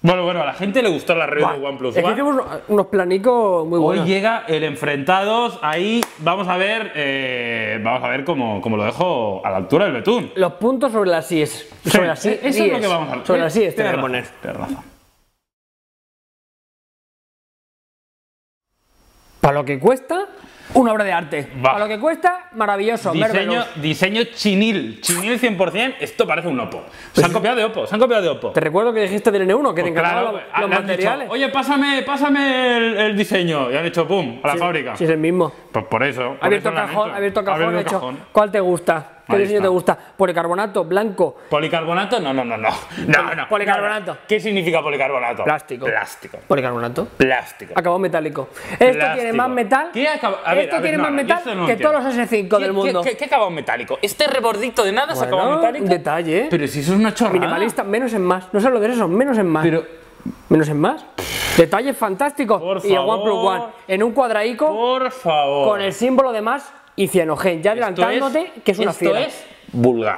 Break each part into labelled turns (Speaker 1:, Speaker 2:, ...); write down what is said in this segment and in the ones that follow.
Speaker 1: Bueno, a la gente le gustó la review de OnePlus
Speaker 2: Es que
Speaker 1: One.
Speaker 2: tenemos unos planicos muy buenos.
Speaker 1: Hoy llega el enfrentados, ahí vamos a ver cómo lo dejo a la altura del betún.
Speaker 2: Los puntos sobre las IES.
Speaker 1: Sí,
Speaker 2: Sobre las IES.
Speaker 1: eso es lo que vamos a ver.
Speaker 2: Sobre las IES te voy
Speaker 1: Tienes
Speaker 2: a poner.
Speaker 1: razón, tienes razón.
Speaker 2: Para lo que cuesta, una obra de arte.
Speaker 1: Va.
Speaker 2: Para lo que cuesta, maravilloso.
Speaker 1: Diseño chinil 100%, esto parece un Oppo. Se han copiado de Oppo,
Speaker 2: Te recuerdo que dijiste del N1, que te
Speaker 1: Pues
Speaker 2: encantaban
Speaker 1: claro,
Speaker 2: los
Speaker 1: le han
Speaker 2: materiales.
Speaker 1: dicho, oye, pásame el diseño. Y han hecho pum, a la fábrica.
Speaker 2: Sí, es el mismo.
Speaker 1: Pues por eso.
Speaker 2: Ha abierto cajón, he hecho.
Speaker 1: cajón.
Speaker 2: ¿Cuál te gusta? ¿Qué
Speaker 1: Ahí
Speaker 2: diseño
Speaker 1: está.
Speaker 2: te gusta? Policarbonato, blanco.
Speaker 1: ¿Policarbonato? No.
Speaker 2: Policarbonato.
Speaker 1: ¿Qué significa policarbonato?
Speaker 2: Plástico.
Speaker 1: Plástico.
Speaker 2: Policarbonato.
Speaker 1: Plástico.
Speaker 2: Acabado metálico. Esto tiene más metal.
Speaker 1: ¿Qué a ver,
Speaker 2: tiene más metal que todos los S5 del mundo.
Speaker 1: ¿Qué acabado metálico? Este rebordito de nada es acabado metálico.
Speaker 2: Detalle.
Speaker 1: Pero si eso es una chorrada.
Speaker 2: Minimalista, menos en más. No sé lo de eso, menos en más.
Speaker 1: Pero,
Speaker 2: Menos en más. Detalles fantásticos.
Speaker 1: Por
Speaker 2: Y el
Speaker 1: favor.
Speaker 2: OnePlus One en un cuadradico
Speaker 1: por favor.
Speaker 2: con el símbolo de más y cianogen. Ya adelantándote que es una fiera.
Speaker 1: Esto es vulgar.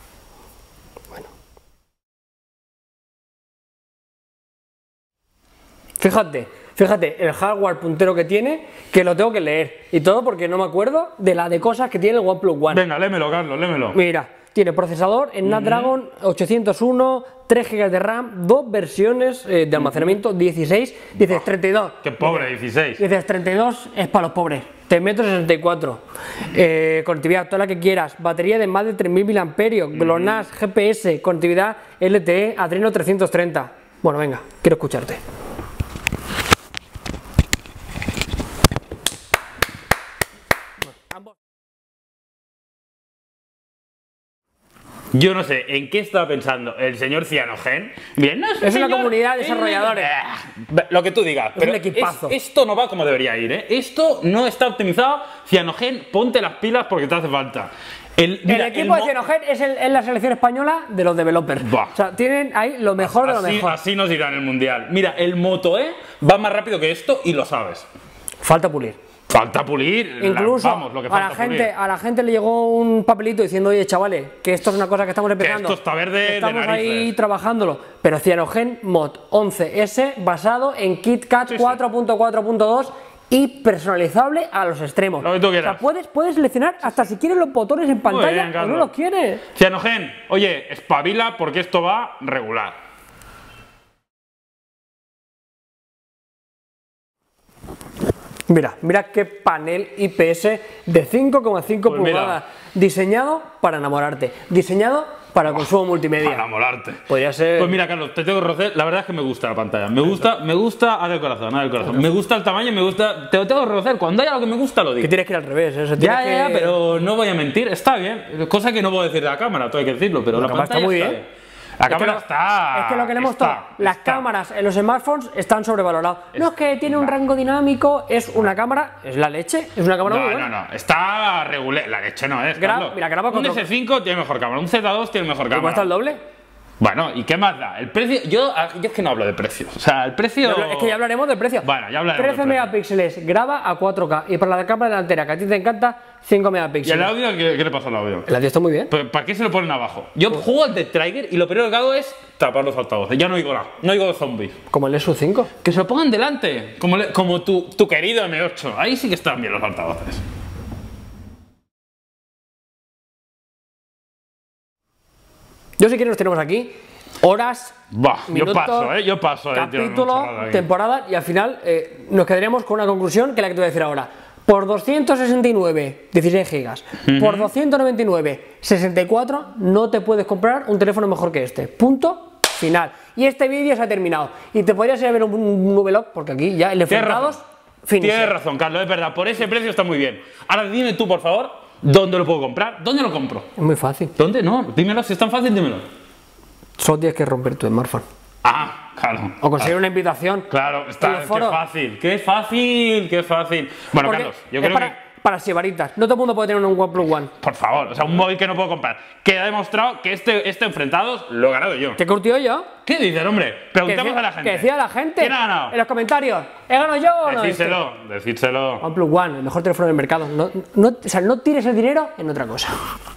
Speaker 2: Fíjate, el hardware puntero que tiene, que lo tengo que leer. Y todo porque no me acuerdo de la de cosas que tiene el OnePlus One.
Speaker 1: Venga, lémelo, Carlos, lémelo.
Speaker 2: Mira, tiene procesador en Snapdragon 801, 3 GB de RAM, 2 versiones de almacenamiento, 16, dices 32.
Speaker 1: Qué pobre, 16.
Speaker 2: Dices 32 es para los pobres. 3,64 m. Conectividad, toda la que quieras. Batería de más de 3000 mAh. GLONASS, GPS, conectividad LTE, Adreno 330. Bueno, venga, quiero escucharte.
Speaker 1: Yo no sé en qué estaba pensando el señor Cianogen. Bien, no
Speaker 2: Es una comunidad de desarrolladores.
Speaker 1: Lo que tú digas, pero
Speaker 2: un equipazo.
Speaker 1: Esto no va como debería ir, ¿eh? Esto no está optimizado. Cianogen, ponte las pilas porque te hace falta.
Speaker 2: El equipo de Cianogen es la selección española de los developers.
Speaker 1: Buah.
Speaker 2: O sea, tienen ahí lo mejor de lo mejor.
Speaker 1: Así nos irá en el mundial. Mira, el Moto E va más rápido que esto y lo sabes.
Speaker 2: Falta pulir.
Speaker 1: Falta pulir.
Speaker 2: Incluso
Speaker 1: Vamos, lo que falta pulir.
Speaker 2: a la gente le llegó un papelito diciendo, oye, chavales, que esto es una cosa que estamos empezando.
Speaker 1: Que esto está verde de
Speaker 2: estamos ahí
Speaker 1: narices.
Speaker 2: trabajándolo. Pero Cianogen Mod 11S basado en KitKat 4.4.2 y personalizable a los extremos.
Speaker 1: Lo que tú quieras.
Speaker 2: O sea, puedes seleccionar hasta si quieres los botones en pantalla
Speaker 1: bien,
Speaker 2: o no
Speaker 1: Carlos.
Speaker 2: los quieres.
Speaker 1: Cianogen, oye, espabila porque esto va regular.
Speaker 2: Mira qué panel IPS de 5,5
Speaker 1: Pues mira.
Speaker 2: pulgadas. Diseñado para enamorarte. Diseñado para el consumo multimedia.
Speaker 1: Para molarte.
Speaker 2: Podría ser.
Speaker 1: Pues mira, Carlos, te tengo que reconocer, la verdad es que me gusta la pantalla. Me gusta, haz del corazón. Me gusta el tamaño, te lo tengo que reconocer. Cuando hay algo que me gusta, lo digo.
Speaker 2: Que tienes que ir al revés. Eso
Speaker 1: Ya, pero no voy a mentir, está bien. Cosa que no puedo decir de la cámara, todo hay que decirlo, pero la
Speaker 2: cámara
Speaker 1: pantalla
Speaker 2: está muy
Speaker 1: está
Speaker 2: bien.
Speaker 1: La cámara está.
Speaker 2: Es que lo que le hemos
Speaker 1: está,
Speaker 2: mostrado, las
Speaker 1: está.
Speaker 2: cámaras en los smartphones están sobrevaloradas. No es que tiene un rango dinámico, es una cámara, es la leche, es una cámara muy buena.
Speaker 1: No, está regular. La leche no es. Carlos.
Speaker 2: Mira, graba con
Speaker 1: un S5 tiene mejor cámara, un Z2 tiene mejor
Speaker 2: ¿Te
Speaker 1: cámara.
Speaker 2: cuesta el doble?
Speaker 1: Bueno, ¿y qué más da? El precio. Yo es que no hablo de precios. O sea, el precio.
Speaker 2: Es que ya hablaremos del precio.
Speaker 1: Bueno, ya hablaremos
Speaker 2: 13
Speaker 1: del precio.
Speaker 2: megapíxeles, graba a 4K. Y para la cámara delantera, que a ti te encanta, 5
Speaker 1: ¿Y el
Speaker 2: megapíxeles.
Speaker 1: audio? ¿Qué le pasa al audio?
Speaker 2: El audio está muy bien.
Speaker 1: Pues, ¿para qué se lo ponen abajo? Yo juego al de Trigger y lo primero que hago es tapar los altavoces. Ya no oigo nada, no oigo zombies.
Speaker 2: Como el Nexus 5.
Speaker 1: Que se lo pongan delante, como tu querido M8. Ahí sí que están bien los altavoces.
Speaker 2: Yo si quieres nos tenemos aquí horas,
Speaker 1: Bah,
Speaker 2: minutos,
Speaker 1: yo paso.
Speaker 2: capítulo, temporada y al final nos quedaríamos con una conclusión que es la que te voy a decir ahora. Por 269, 16 gigas, por 299, 64, no te puedes comprar un teléfono mejor que este. Punto final. Y este vídeo se ha terminado. Y te podrías ir a ver un vlog, porque aquí ya el enfrentados,
Speaker 1: Tienes razón, Carlos, es verdad. Por ese precio está muy bien. Ahora dime tú, por favor, ¿dónde lo puedo comprar? ¿Dónde lo compro?
Speaker 2: Es muy fácil.
Speaker 1: ¿Dónde? No, dímelo, si es tan fácil, dímelo.
Speaker 2: Solo tienes que romper tu smartphone.
Speaker 1: Ah, claro.
Speaker 2: O conseguir una invitación.
Speaker 1: Claro,
Speaker 2: en
Speaker 1: está,
Speaker 2: los
Speaker 1: qué
Speaker 2: foros.
Speaker 1: fácil, qué fácil, qué fácil. Bueno,
Speaker 2: Porque
Speaker 1: Carlos, yo
Speaker 2: es
Speaker 1: creo
Speaker 2: para sibaritas. No todo el mundo puede tener un OnePlus One.
Speaker 1: por favor, o sea, un móvil que no puedo comprar. Que ha demostrado que este enfrentados lo he ganado yo.
Speaker 2: ¿Qué he curtido yo?
Speaker 1: ¿Qué dices, hombre? Preguntemos a la gente.
Speaker 2: Que decía la gente.
Speaker 1: ¿Quién ha ganado?
Speaker 2: En los comentarios. ¿He ganado yo o no?
Speaker 1: Decídselo.
Speaker 2: OnePlus One, el mejor teléfono del mercado. O sea, no tires el dinero en otra cosa.